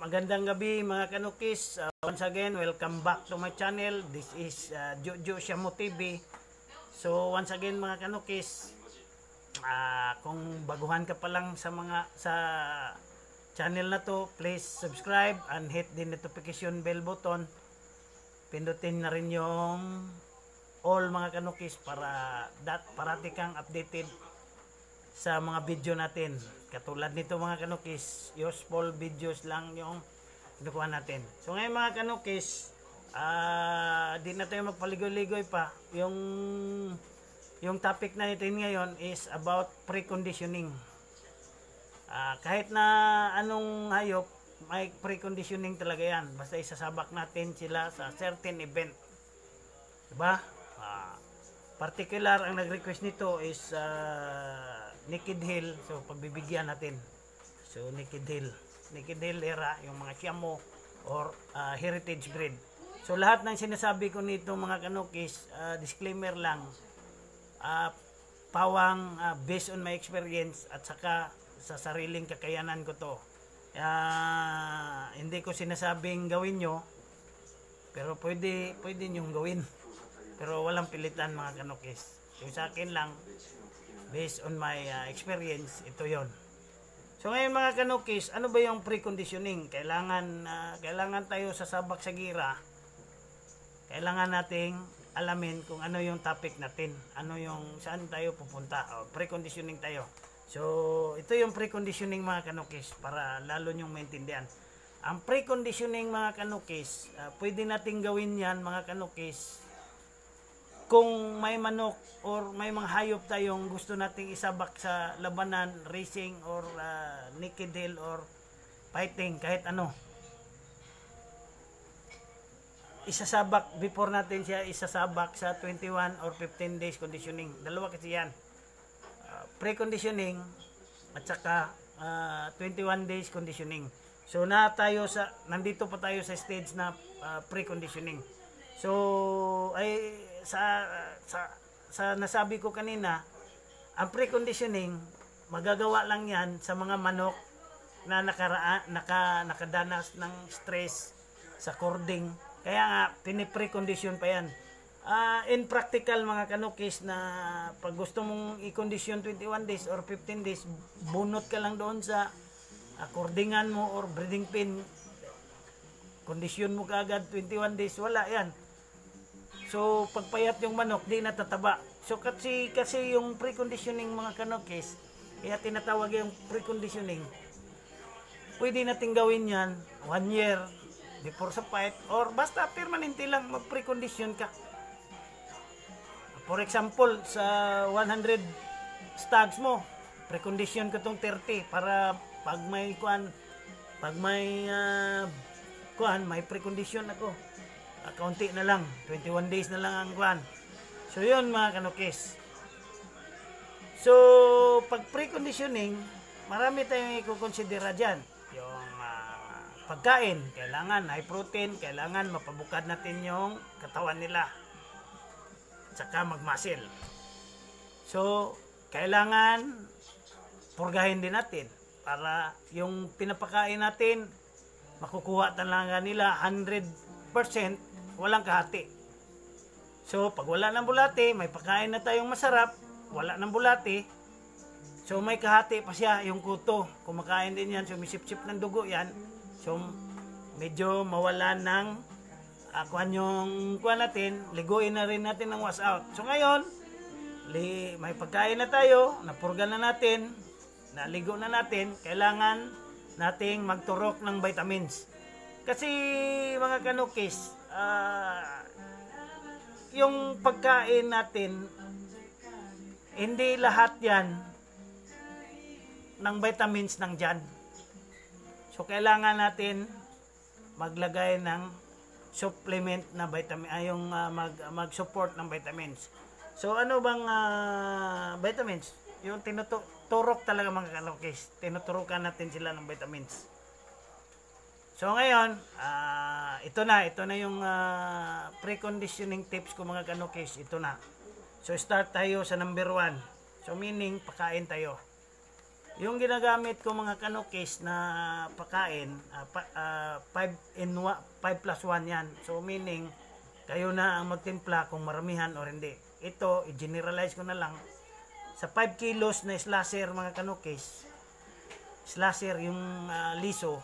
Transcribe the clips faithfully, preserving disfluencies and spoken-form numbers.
Magandang gabi mga kanukis. Uh, once again, welcome back to my channel. This is uh, Jojo Siamo T V. So once again mga kanukis, uh, kung baguhan ka pa lang sa mga sa channel na to, please subscribe and hit the notification bell button. Pindutin na rin yung all mga kanukis para dat parati kang updated sa mga video natin. Katulad nito mga kanukis, useful videos lang yung kinukuha natin. So ngayon mga kanukis, uh, di na tayo magpaligoy-ligoy pa. Yung yung topic natin ngayon is about preconditioning. Uh, kahit na anong hayop, may preconditioning talaga yan. Basta isasabak natin sila sa certain event. Diba? Uh, particular ang nag-request nito is uh, Naked Hill. So pagbibigyan natin. So Naked Hill. Naked Hill era, yung mga Siamo or uh, heritage breed. So lahat ng sinasabi ko nito mga kanukis, uh, disclaimer lang. Uh, pawang uh, based on my experience at saka sa sariling kakayanan ko to. Uh, hindi ko sinasabing gawin nyo, pero pwede, pwede nyong gawin. Pero walang pilitan mga kanukis. Yung sa akin lang, based on my uh, experience, ito yon. So ngayon mga kanukis, ano ba yung preconditioning? Kailangan, uh, kailangan tayo sasabak sa gira. Kailangan nating alamin kung ano yung topic natin. Ano yung, saan tayo pupunta. O, preconditioning tayo. So ito yung preconditioning mga kanukis para lalo nyong maintindihan. Ang preconditioning mga kanukis, uh, pwede nating gawin yan mga kanukis kung may manok or may mga hayop tayong gusto nating isabak sa labanan, racing or uh, naked hill or fighting, kahit ano. Isasabak, before natin siya isasabak sa twenty-one or fifteen days conditioning. Dalawa kasi yan. Uh, pre-conditioning at saka uh, twenty-one days conditioning. So na tayo sa, nandito pa tayo sa stage na uh, pre-conditioning. So ay sa sa sa nasabi ko kanina, ang preconditioning magagawa lang 'yan sa mga manok na nakaraan naka nakadanas ng stress sa cording. Kaya nga pini-precondition pa 'yan. Uh, in practical mga kanukis, na pag gusto mong i-condition twenty-one days or fifteen days, bunot ka lang doon sa uh, cordingan mo or breeding pin. Condition mo kaagad twenty-one days, wala 'yan. So pagpayat yung manok, di natataba. So kasi kasi yung preconditioning mga kanukis, kaya tinatawag yung preconditioning. Pwede nating gawin yan one year before sa fight or basta permanente lang mag-precondition ka. For example, sa one hundred stags mo, precondition ka tong thirty para pag may kuan, pag may uh, kuan, may precondition ako. Uh, kaunti na lang, twenty-one days na lang ang kuan. So yun mga kanukis. So pag preconditioning, marami tayong i-considera dyan. Yung uh, pagkain, kailangan high protein, kailangan mapabukad natin yung katawan nila, saka mag-muscle. So kailangan purgahin din natin para yung pinapakain natin makukuha talaga nila one hundred percent, walang kahati. So pag wala ng bulate, may pagkain na tayong masarap, wala ng bulate, so may kahati pa siya yung kuto. Kumakain din yan, sumisip-sip ng dugo yan, so medyo mawala ng uh, kuhan yung kuhan natin, liguin na rin natin ng wash out. So ngayon, li, may pagkain na tayo, napurga na natin, naligo na natin, kailangan nating magturok ng vitamins. Kasi mga kanukis, uh, yung pagkain natin, hindi lahat yan ng vitamins nang dyan. So kailangan natin maglagay ng supplement na vitamin, ay yung uh, mag, mag-support ng vitamins. So ano bang uh, vitamins? Yung tinuturok talaga mga kanukis, tinuturukan natin sila ng vitamins. So ngayon, uh, ito na, ito na yung uh, preconditioning tips ko mga kanukis, ito na. So start tayo sa number one. So meaning, pakain tayo. Yung ginagamit ko mga kanukis na pagkain, uh, pa, uh, five in five plus one yan. So meaning, kayo na ang magtimpla kung maramihan o hindi. Ito, i-generalize ko na lang. Sa five kilos na slasher mga kanukis, slasher yung uh, liso,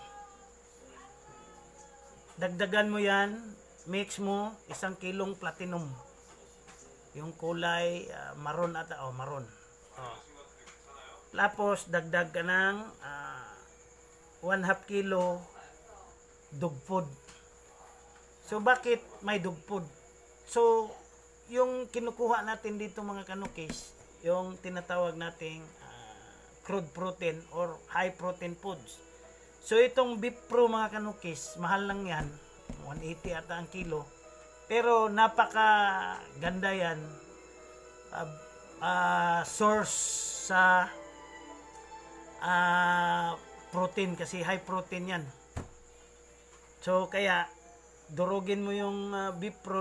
dagdagan mo yan, mix mo isang kilong platinum. Yung kulay uh, maroon ata, oh maroon. Oh. Tapos dagdag ka ng uh, one half kilo dog food. So bakit may dog food? So yung kinukuha natin dito mga kanukis, yung tinatawag nating uh, crude protein or high protein foods. So itong beef pro mga kanukis, mahal lang yan, one eighty ata ang kilo. Pero napaka ganda yan, uh, uh, source sa uh, protein kasi high protein yan. So kaya durugin mo yung uh, beef pro,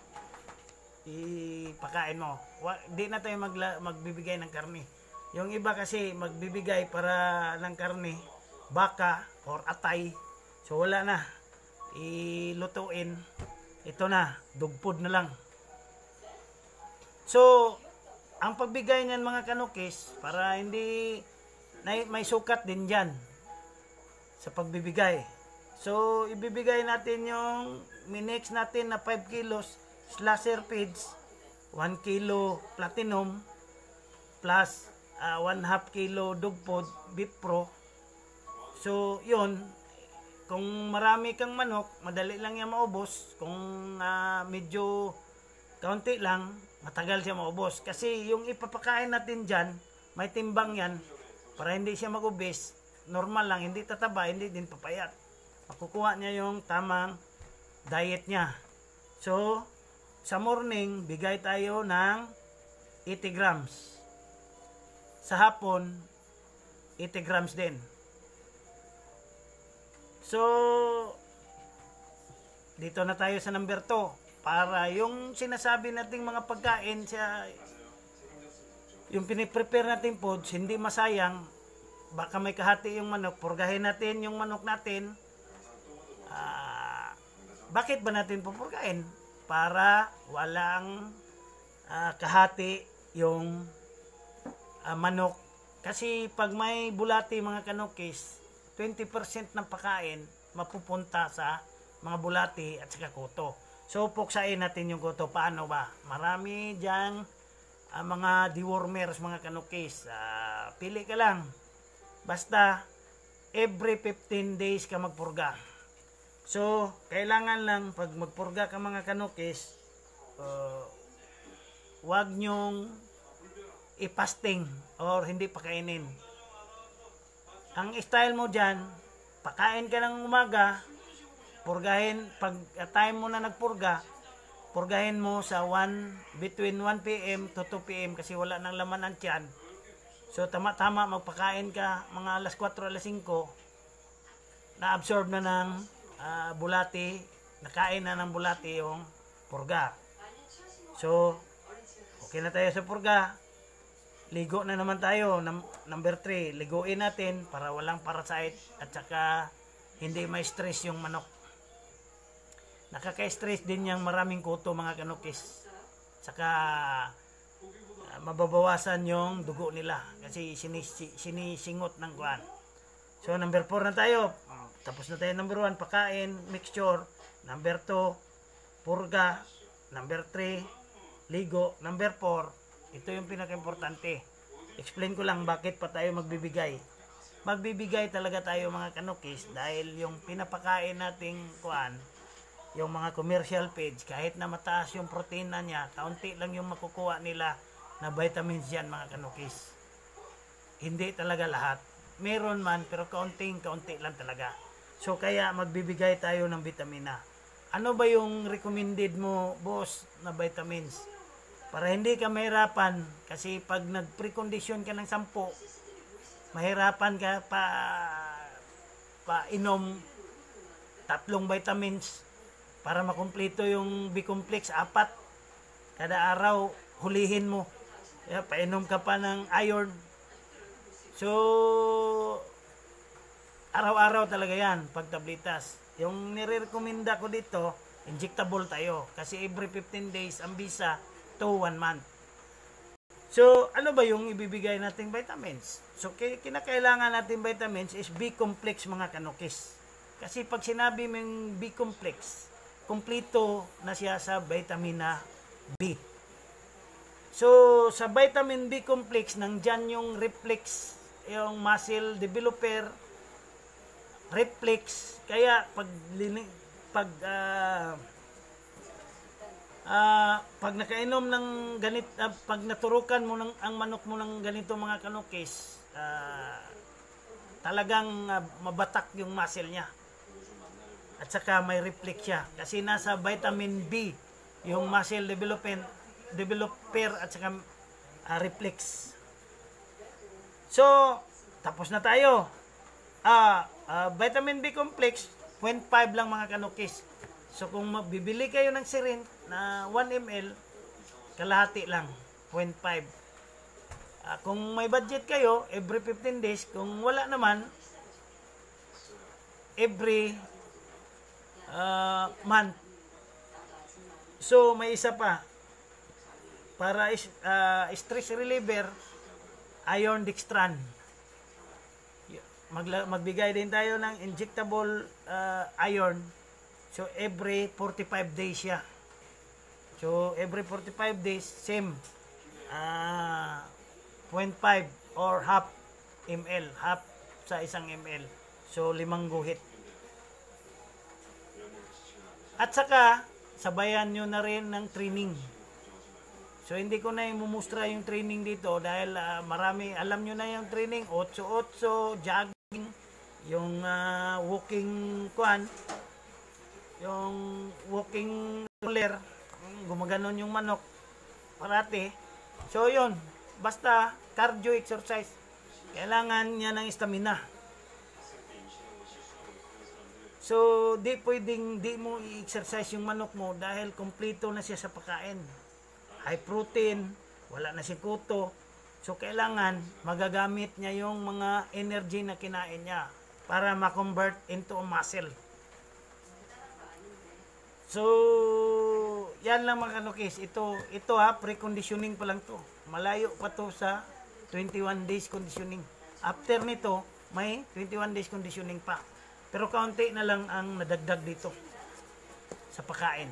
ipakain mo. Wa, di na tayo magla, magbibigay ng karne. Yung iba kasi magbibigay para ng karne, baka or atay. So wala na, ilutuin. Ito na, dog food na lang. So ang pagbigay niyan mga kanukis, para hindi na, may sukat din dyan sa pagbibigay. So ibibigay natin yung minix natin na five kilos slasher feeds, one kilo platinum plus uh, one half kilo dog food beef pro. So yun, kung marami kang manok, madali lang yan maubos. Kung uh, medyo kaunti lang, matagal siya maubos. Kasi yung ipapakain natin dyan, may timbang yan para hindi siya magubis. Normal lang, hindi tataba, hindi din papayat. Makukuha niya yung tamang diet niya. So sa morning, bigay tayo ng eighty grams. Sa hapon, eighty grams din. So, dito na tayo sa number two. Para yung sinasabi nating mga pagkain, sa, yung piniprepare nating foods, hindi masayang. Baka may kahati yung manok, purgahin natin yung manok natin. Uh, bakit ba natin pupurgahin? Para walang uh, kahati yung uh, manok. Kasi pag may bulati mga kanukis, twenty percent ng pagkain mapupunta sa mga bulati at saka kuto. So puksain natin yung kuto. Paano ba? Marami dyan uh, mga dewormers mga kanukis. Uh, pili ka lang. Basta every fifteen days ka magpurga. So, kailangan lang pag magpurga ka mga kanukis, uh, wag nyong ipasting or hindi pakainin. Ang style mo dyan, pakain ka ng umaga, purgahin, pag uh, time mo na nagpurga, purgahin mo sa one, between one p m to two p m kasi wala nang laman ang tiyan. So, tama-tama magpakain ka mga alas four, alas five, na-absorb na ng Uh, bulati, nakain na ng bulati yung purga. So, okay na tayo sa purga. Ligo na naman tayo. Num number three, liguin natin para walang parasite at saka hindi may stress yung manok. Nakaka-stress din yung maraming kuto mga kanukis. Saka uh, mababawasan yung dugo nila kasi sinis sinisingot ng kuan. So, number four na tayo. Tapos na tayo number one, pakain, mixture. Number two, purga. Number three, ligo. Number four, ito yung pinaka-importante. Explain ko lang bakit pa tayo magbibigay. Magbibigay talaga tayo mga kanukis dahil yung pinapakain nating kuan, yung mga commercial feeds, kahit na mataas yung proteina niya, kaunti lang yung makukuha nila na vitamins yan mga kanukis. Hindi talaga lahat. Meron man, pero kaunting kaunti lang talaga. So kaya magbibigay tayo ng vitamina. Ano ba yung recommended mo, boss, na vitamins? Para hindi ka mahirapan kasi pag nag-precondition ka ng sampo, mahirapan ka pa pa inom tatlong vitamins para makumpleto yung B-complex apat. Kada araw hulihin mo. Kaya painom ka pa ng iron. So, araw-araw talaga yan, pag tablitas. Yung nire-recommenda ko dito, injectable tayo. Kasi every fifteen days, ang bisa to one month. So, ano ba yung ibibigay nating vitamins? So, kinakailangan nating vitamins is B-complex mga kanukis. Kasi pag sinabi mong B-complex, kompleto na siya sa vitamina B. So, sa vitamin B complex, nandyan yung reflex, yung muscle developer, reflex. Kaya, pag, pag, uh, uh, pag nakainom ng ganit, uh, pag naturukan mo ng, ang manok mo ng ganito mga kanukis, uh, talagang uh, mabatak yung muscle niya. At saka may reflex siya. Kasi nasa vitamin B, yung muscle development, developer at saka uh, reflex. So, tapos na tayo. Ah, uh, vitamin B complex, zero point five lang mga kanukis. So, kung bibili kayo ng syringe na one milliliter, kalahati lang, zero point five. Uh, kung may budget kayo, every fifteen days. Kung wala naman, every uh, month. So, may isa pa. Para uh, stress reliever, iron dextran. Magla magbigay din tayo ng injectable uh, iron. So, every forty-five days siya. So, every forty-five days, same. Uh, zero point five or half ml. Half sa isang ml. So, limang guhit. At saka, sabayan nyo na rin ng training. So, hindi ko na imumustra yung training dito dahil uh, marami, alam nyo na yung training, eight eight, jogging, yung uh, walking kuan, yung walking roller, gumaganon yung manok, parati. So, yun, basta cardio exercise, kailangan niya ng stamina. So, di pwedeng di mo i-exercise yung manok mo dahil kompleto na siya sa pagkain. High protein, wala na si kuto. So, kailangan magagamit niya yung mga energy na kinain niya para ma-convert into muscle. So, yan lang mga kanukis. Ito, ito ha, pre-conditioning pa lang to. Malayo pa to sa twenty-one days conditioning. After nito, may twenty-one days conditioning pa. Pero kaunti na lang ang nadagdag dito sa pagkain.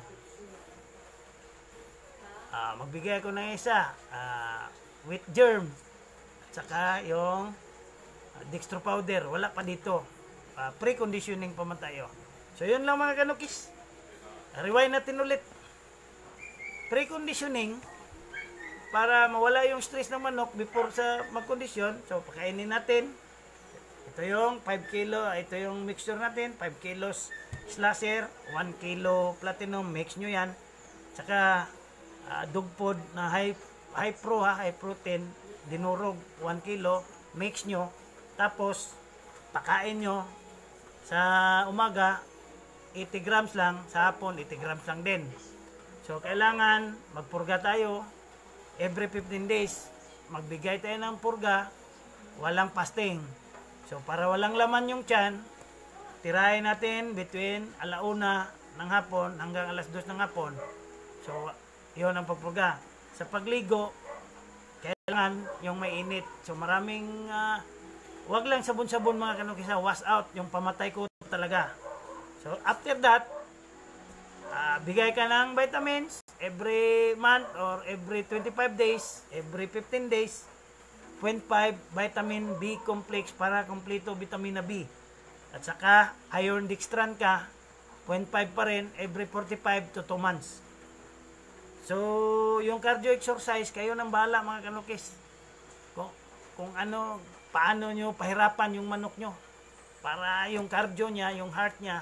Uh, magbigay ako ng isa, uh, wheat germ, at saka yung uh, dextro powder, wala pa dito. Uh, pre-conditioning pa man tayo. So, yun lang mga kanukis. Rewind natin ulit. Pre-conditioning, para mawala yung stress ng manok before sa mag-condition. So, pakainin natin. Ito yung five kilo, ito yung mixture natin, five kilos slasher, one kilo platinum, mix nyo yan. Saka, Uh, dog food na high, high pro ha, high protein, dinurog one kilo, mix nyo, tapos pakain nyo sa umaga eighty grams lang, sa hapon eighty grams lang din. So kailangan magpurga tayo every fifteen days, magbigay tayo ng purga, walang fasting. So para walang laman yung tiyan, tirahin natin between alauna ng hapon hanggang alas dos ng hapon. So yun ang pagpurga. Sa pagligo, kailangan yung may init. So maraming, uh, wag lang sabon-sabon mga kanukisa, wash out, yung pamatay ko talaga. So after that, uh, bigay ka ng vitamins every month or every twenty-five days, every fifteen days, zero point five vitamin B complex para kompleto vitamina B. At saka, iron dextran ka, zero point five pa rin every forty-five to two months. So, yung cardio exercise, kayo nang bahala mga kanukis. Kung, kung ano, paano nyo pahirapan yung manok nyo. Para yung cardio niya, yung heart niya,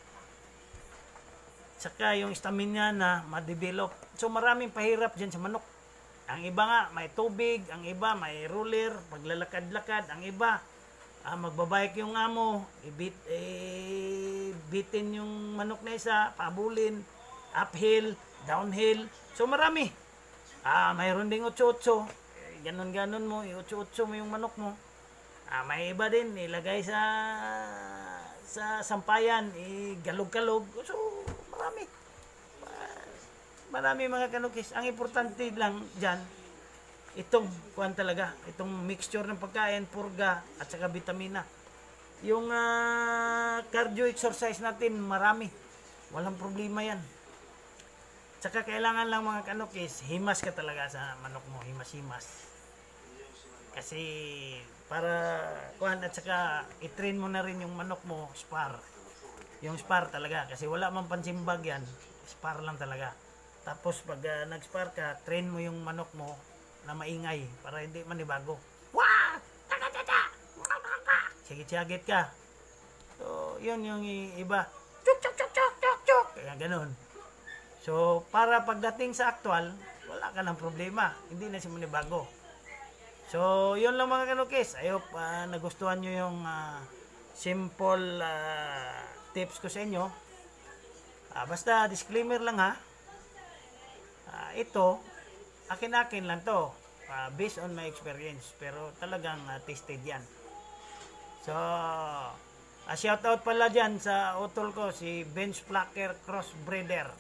saka yung stamina na ma-develop. So, maraming pahirap dyan sa manok. Ang iba nga, may tubig. Ang iba, may roller, paglalakad-lakad. Ang iba, ah, magbabike yung amo, ibit, eh, bitin yung manok na isa, pabulin, uphill, downhill. So marami. Ah, mayroon ding otso-otso. Eh, ganon-ganon mo, i-otso-otso mo yung manok mo. Ah, may iba din ilagay sa sa sampayan, igalog-kalog. So, marami. Ah, marami mga kanukis. Ang importante lang diyan itong kuan talaga, itong mixture ng pagkain, purga at saka vitamina. Yung ah, cardio exercise natin marami. Walang problema 'yan. Tsaka kailangan lang mga kanukis, himas ka talaga sa manok mo, himas-himas. Kasi para kuhan at saka i-train mo na rin yung manok mo, spar. Yung spar talaga kasi wala man pansimbag yan, spar lang talaga. Tapos pag uh, nag-spar ka, train mo yung manok mo na maingay para hindi manibago. Wah! Taga-taga! Sigit-sigit ka. So, yun yung iba. Chuk chuk chuk chuk chuk chuk. Kaya ganun. So, para pagdating sa actual, wala ka ng problema. Hindi na si manibago. So, yun lang mga kanukis. I hope uh, nagustuhan nyo yung uh, simple uh, tips ko sa inyo. Uh, basta, disclaimer lang ha. Uh, ito, akin-akin lang to. Uh, based on my experience. Pero talagang uh, tested yan. So, uh, shout out pala dyan sa utol ko, si Bench Plucker Crossbreeder.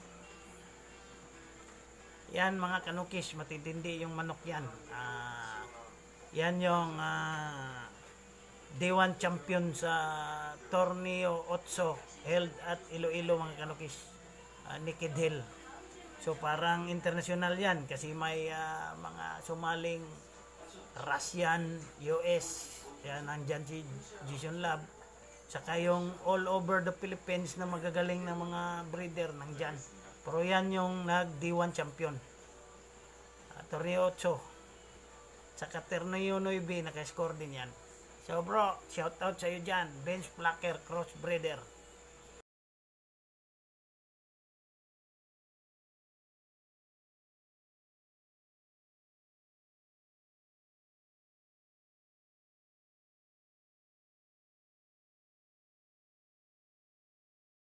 Yan mga kanukis, matitindi yung manok yan. Uh, yan yung uh, Day one champion sa Torneo Otso held at Iloilo mga kanukis. Uh, Naked Hill. So parang international yan kasi may uh, mga sumaling Russian, U S, yan nandyan si Jason Lab. Saka yung all over the Philippines na magagaling na mga breeder nandyan. Pero yan yung nag-D one champion. Uh, Torneo Otso. Saka Torneo nine, naka-score din yan. So bro, shout out sa iyo dyan. Bench Plucker Crossbreeder.